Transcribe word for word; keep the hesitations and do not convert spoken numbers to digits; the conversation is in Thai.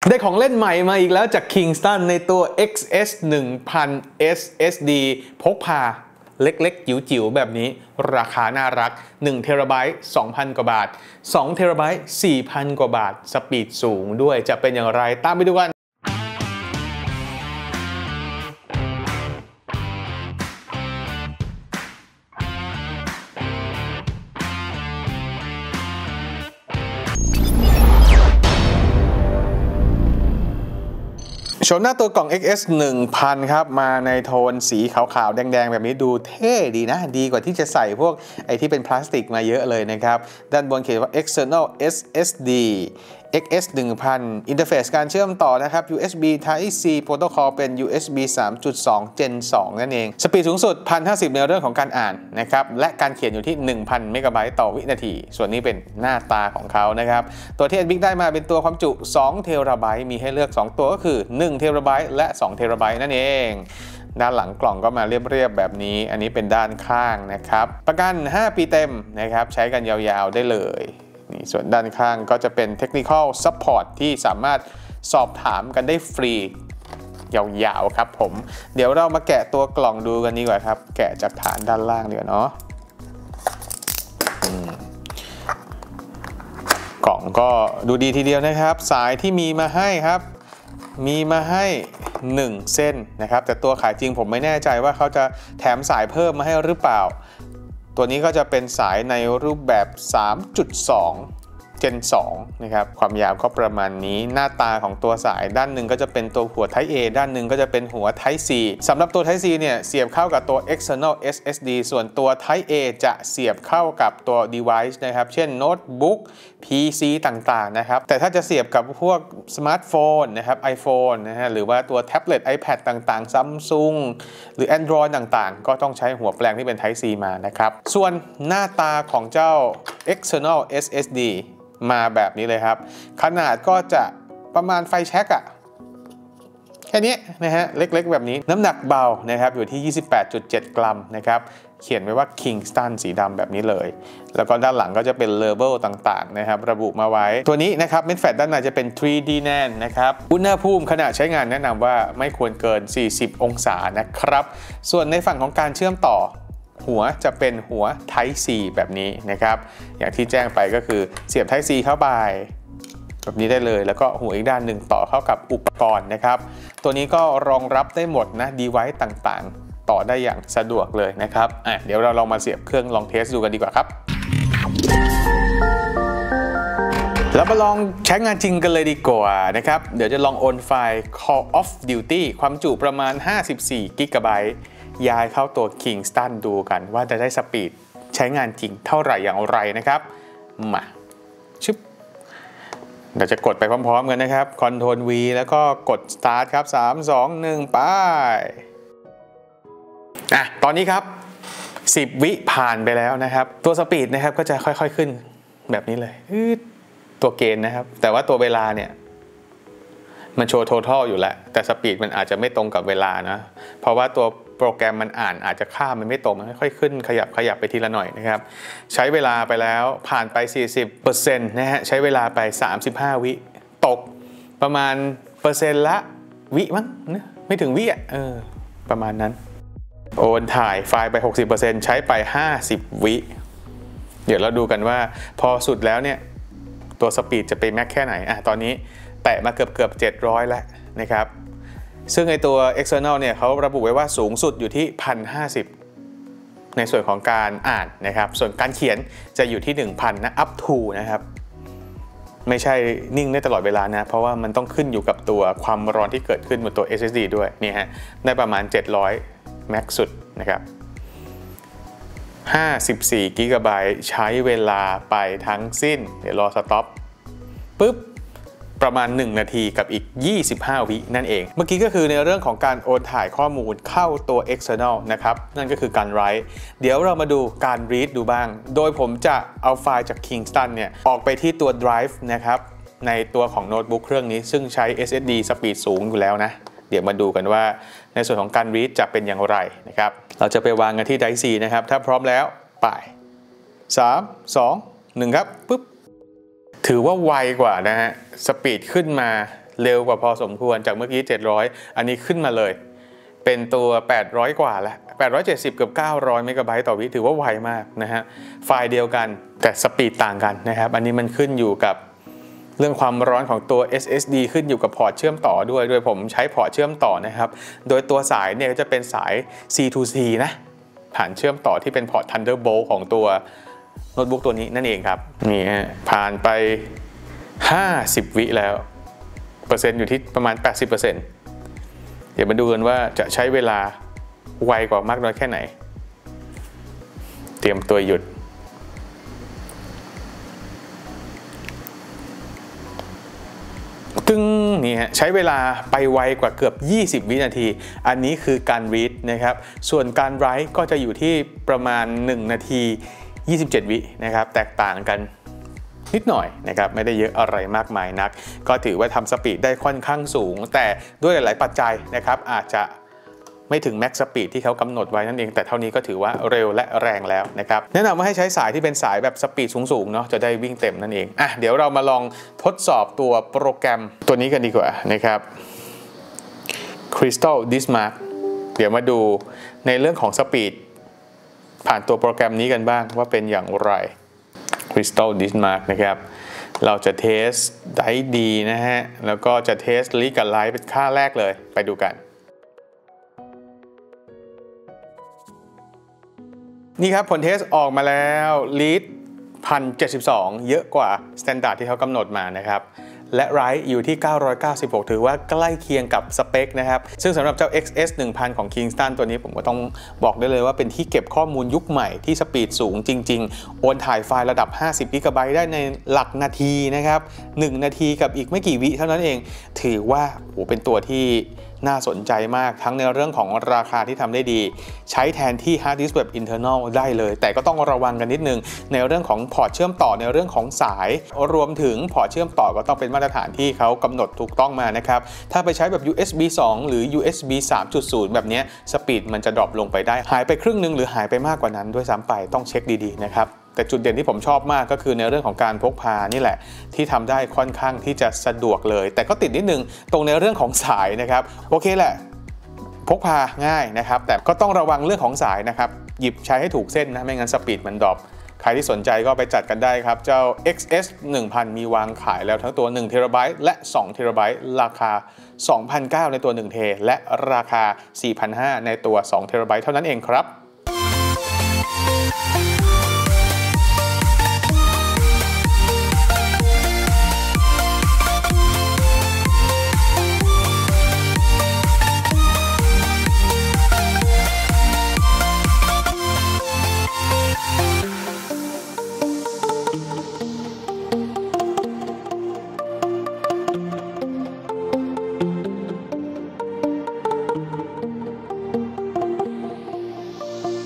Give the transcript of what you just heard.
ได้ของเล่นใหม่มาอีกแล้วจาก Kingston ในตัว เอ็กซ์ เอส หนึ่งพัน เอส เอส ดี พกพาเล็กๆจิ๋วๆแบบนี้ราคาน่ารักหนึ่งเทราไบต์ สองพัน กว่าบาทสองเทราไบต์ สี่พัน กว่าบาทสปีดสูงด้วยจะเป็นอย่างไรตามไปดูกันชมหน้าตัวกล่อง เอ็กซ์ เอส หนึ่งพัน ครับมาในโทนสีขาวๆแดงๆแบบนี้ดูเท่ดีนะดีกว่าที่จะใส่พวกไอที่เป็นพลาสติกมาเยอะเลยนะครับด้านบนเขียนว่า external เอส เอส ดี เอ็กซ์ เอส หนึ่งพัน อินเทอร์เฟซการเชื่อมต่อนะครับ ยู เอส บี Type C โปรโตคอลเป็น ยู เอส บี สามจุดสอง Gen สอง นั่นเองสปีดสูงสุด หนึ่งพันห้าสิบ ในเรื่องของการอ่านนะครับและการเขียนอยู่ที่ หนึ่งพัน เมกะไบต์ต่อวินาทีส่วนนี้เป็นหน้าตาของเขานะครับตัวที่ Adbic ได้มาเป็นตัวความจุ สอง เทราไบต์มีให้เลือกสองตัวก็คือ หนึ่ง เทราไบต์และ สอง เทราไบต์นั่นเองด้านหลังกล่องก็มาเรียบๆแบบนี้อันนี้เป็นด้านข้างนะครับประกันห้าปีเต็มนะครับใช้กันยาวๆได้เลยนี่ส่วนด้านข้างก็จะเป็น Technical Support ที่สามารถสอบถามกันได้ฟรียาวๆครับผมเดี๋ยวเรามาแกะตัวกล่องดูกันดีกว่าครับแกะจากฐานด้านล่างเดี๋ยวเนาะกล่องก็ดูดีทีเดียวนะครับสายที่มีมาให้ครับมีมาให้หนึ่งเส้นนะครับแต่ตัวขายจริงผมไม่แน่ใจว่าเขาจะแถมสายเพิ่มมาให้หรือเปล่าตัวนี้ก็จะเป็นสายในรูปแบบ สามจุดสอง Gen สองนะครับความยาวก็ประมาณนี้หน้าตาของตัวสายด้านหนึ่งก็จะเป็นตัวหัว Type A ด้านหนึ่งก็จะเป็นหัว Type C สำหรับตัว Type C เนี่ยเสียบเข้ากับตัว external เอส เอส ดี ส่วนตัว Type A จะเสียบเข้ากับตัว device นะครับเช่นโน้ตบุ๊ก พี ซี ต่างๆนะครับแต่ถ้าจะเสียบกับพวกสมาร์ทโฟนนะครับ iPhone นะฮะหรือว่าตัวแท็บเล็ต iPad ต่างๆ Samsung หรือ Android ต่างๆก็ต้องใช้หัวแปลงที่เป็น Type C มานะครับส่วนหน้าตาของเจ้า external เอส เอส ดี มาแบบนี้เลยครับขนาดก็จะประมาณไฟแช็กอะแค่นี้นะฮะเล็กๆแบบนี้น้ำหนักเบานะครับอยู่ที่ ยี่สิบแปดจุดเจ็ด กรัมนะครับเขียนไว้ว่า Kingston สีดำแบบนี้เลยแล้วก็ด้านหลังก็จะเป็นเลเบลต่างๆนะครับระบุมาไว้ตัวนี้นะครับเม็ดแฟตด้านในจะเป็น ทรี ดี แนน นะครับอุณหภูมิขณะใช้งานแนะนำว่าไม่ควรเกินสี่สิบองศานะครับส่วนในฝั่งของการเชื่อมต่อหัวจะเป็นหัว Type C แบบนี้นะครับอย่างที่แจ้งไปก็คือเสียบ Type C เข้าไปแบบนี้ได้เลยแล้วก็หัวอีกด้านหนึ่งต่อเข้ากับอุปกรณ์นะครับตัวนี้ก็รองรับได้หมดนะ device ต่างๆต่อได้อย่างสะดวกเลยนะครับอ่ะเดี๋ยวเราลองมาเสียบเครื่องลองเทสดูกันดีกว่าครับแล้วมาลองใช้งานจริงกันเลยดีกว่านะครับเดี๋ยวจะลองโอนไฟล์ Call of Duty ความจุประมาณห้าสิบสี่กิกะไบต์ย้ายเข้าตัว Kingston ดูกันว่าจะได้สปีดใช้งานจริงเท่าไหร่อย่างไรนะครับมาชึบเดี๋ยวจะกดไปพร้อมๆกันนะครับ Ctrl V แล้วก็กด Start ครับสาม สอง หนึ่งไปอ่ะตอนนี้ครับสิบวิผ่านไปแล้วนะครับตัวสปีดนะครับก็จะค่อยๆขึ้นแบบนี้เลยตัวเกณฑ์นะครับแต่ว่าตัวเวลาเนี่ยมันโชว์ total อยู่แล้วแต่สปีดมันอาจจะไม่ตรงกับเวลานะเพราะว่าตัวโปรแกรมมันอ่านอาจจะค่ามันไม่ตรงมันค่อยๆขึ้นขยับขยับไปทีละหน่อยนะครับใช้เวลาไปแล้วผ่านไป สี่สิบเปอร์เซ็นต์ นะฮะใช้เวลาไปสามสิบห้าวิตกประมาณเปอร์เซ็นต์ละวิมั้งนะไม่ถึงวิอ่ะเออประมาณนั้นโอนถ่ายไฟล์ไป หกสิบเปอร์เซ็นต์ ใช้ไปห้าสิบวิเดี๋ยวเราดูกันว่าพอสุดแล้วเนี่ยตัวสปีดจะไปแม็กแค่ไหนอ่ะตอนนี้แตะมาเกือบเกือบเจ็ดร้อยแล้วนะครับซึ่งในตัว external เนี่ยเขาระบุไว้ว่าสูงสุดอยู่ที่ หนึ่งพันห้าสิบ ในส่วนของการอ่านนะครับส่วนการเขียนจะอยู่ที่ หนึ่งพัน นะ up to นะครับไม่ใช่นิ่งได้ตลอดเวลานะเพราะว่ามันต้องขึ้นอยู่กับตัวความร้อนที่เกิดขึ้นบนตัว เอส เอส ดี ด้วยนี่ฮะได้ประมาณเจ็ดร้อยแม็กสุดนะครับห้าสิบสี่กิกะไบต์ใช้เวลาไปทั้งสิ้นเดี๋ยวรอสต็อปปุ๊บประมาณหนึ่งนาทีกับอีกยี่สิบห้าวินั่นเองเมื่อกี้ก็คือในเรื่องของการโอนถ่ายข้อมูลเข้าตัว external นะครับนั่นก็คือการ write เดี๋ยวเรามาดูการ read ดูบ้างโดยผมจะเอาไฟล์จาก Kingston เนี่ยออกไปที่ตัว drive นะครับในตัวของโน้ตบุ๊กเครื่องนี้ซึ่งใช้ เอส เอส ดี สปีดสูงอยู่แล้วนะเดี๋ยวมาดูกันว่าในส่วนของการ read จะเป็นอย่างไรนะครับเราจะไปวางกันที่ Drive สี่นะครับถ้าพร้อมแล้วไปสาม สอง หนึ่งครับปุ๊บถือว่าไวกว่านะฮะสปีดขึ้นมาเร็วกว่าพอสมควรจากเมื่อกี้เจ็ดร้อยอันนี้ขึ้นมาเลยเป็นตัวแปดร้อยกว่าแล้วแปดร้อยเจ็ดสิบเกือบเก้าร้อยเมกะไบต์ต่อวิถือว่าไวมากนะฮะไฟล์เดียวกันแต่สปีดต่างกันนะครับอันนี้มันขึ้นอยู่กับเรื่องความร้อนของตัว เอส เอส ดี ขึ้นอยู่กับพอร์ตเชื่อมต่อด้วยโดยผมใช้พอร์ตเชื่อมต่อนะครับโดยตัวสายเนี่ยจะเป็นสาย ซี ทู ซี นะผ่านเชื่อมต่อที่เป็นพอร์ต Thunderbolt ของตัวโน้ตบุ๊กตัวนี้นั่นเองครับนี่ฮะผ่านไปห้าสิบวิแล้วเปอร์เซ็นต์อยู่ที่ประมาณ แปดสิบเปอร์เซ็นต์ เดี๋ยวมาดูกันว่าจะใช้เวลาไวกว่ามากน้อยแค่ไหนเตรียมตัวหยุดตึ้งนี่ฮะใช้เวลาไปไวกว่าเกือบยี่สิบวินาทีอันนี้คือการ read นะครับส่วนการ write ก็จะอยู่ที่ประมาณหนึ่งนาทียี่สิบเจ็ดวินะครับแตกต่างกันนิดหน่อยนะครับไม่ได้เยอะอะไรมากมายนักก็ถือว่าทำสปีดได้ค่อนข้างสูงแต่ด้วยหลายๆปัจจัยนะครับอาจจะไม่ถึงแม็กซ์สปีดที่เขากำหนดไว้นั่นเองแต่เท่านี้ก็ถือว่าเร็วและแรงแล้วนะครับแนะนำว่าให้ใช้สายที่เป็นสายแบบสปีดสูงๆเนาะจะได้วิ่งเต็มนั่นเองอ่ะเดี๋ยวเรามาลองทดสอบตัวโปรแกรมตัวนี้กันดีกว่านะครับ Crystal Dismark เดี๋ยวมาดูในเรื่องของสปีดผ่านตัวโปรแกรมนี้กันบ้างว่าเป็นอย่างไร Crystal Dismark นะครับเราจะเทสได้ดีนะฮะแล้วก็จะเทสลีกับไลท์เป็นค่าแรกเลยไปดูกันนี่ครับผลเทสออกมาแล้วลีด หนึ่งพันเจ็ดสิบสอง เยอะกว่าสแตนดาร์ดที่เขากำหนดมานะครับและไรท์อยู่ที่เก้าร้อยเก้าสิบหกถือว่าใกล้เคียงกับสเปคนะครับซึ่งสำหรับเจ้า เอ็กซ์ เอส หนึ่งพัน ของ Kingston ตัวนี้ผมก็ต้องบอกได้เลยว่าเป็นที่เก็บข้อมูลยุคใหม่ที่สปีดสูงจริงๆโอนถ่ายไฟล์ระดับห้าสิบกิกะไบต์ได้ในหลักนาทีนะครับหนึ่งนาทีกับอีกไม่กี่วิเท่านั้นเองถือว่าโหเป็นตัวที่น่าสนใจมากทั้งในเรื่องของราคาที่ทำได้ดีใช้แทนที่ Hard Disk แบบ Internal ได้เลยแต่ก็ต้องระวังกันนิดนึงในเรื่องของพอร์ตเชื่อมต่อในเรื่องของสายรวมถึงพอร์ตเชื่อมต่อก็ต้องเป็นมาตรฐานที่เขากำหนดถูกต้องมานะครับถ้าไปใช้แบบ ยู เอส บี สอง หรือ ยู เอส บี สามจุดศูนย์ แบบนี้สปีดมันจะดรอปลงไปได้หายไปครึ่งนึงหรือหายไปมากกว่านั้นด้วยซ้ำไปต้องเช็คดีๆนะครับแต่จุดเด่นที่ผมชอบมากก็คือในเรื่องของการพกพานี่แหละที่ทำได้ค่อนข้างที่จะสะดวกเลยแต่ก็ติดนิดนึงตรงในเรื่องของสายนะครับโอเคแหละพกพาง่ายนะครับแต่ก็ต้องระวังเรื่องของสายนะครับหยิบใช้ให้ถูกเส้นนะไม่งั้นสปีดมันดรอปใครที่สนใจก็ไปจัดกันได้ครับเจ้า เอ็กซ์ เอส หนึ่งพัน มีวางขายแล้วทั้งตัวหนึ่งเทราไบต์และสองเทราไบต์ราคา สองพันเก้าร้อย ในตัวหนึ่งเทและราคา สี่พันห้าร้อย ในตัวสองเทราไบต์เท่านั้นเองครับ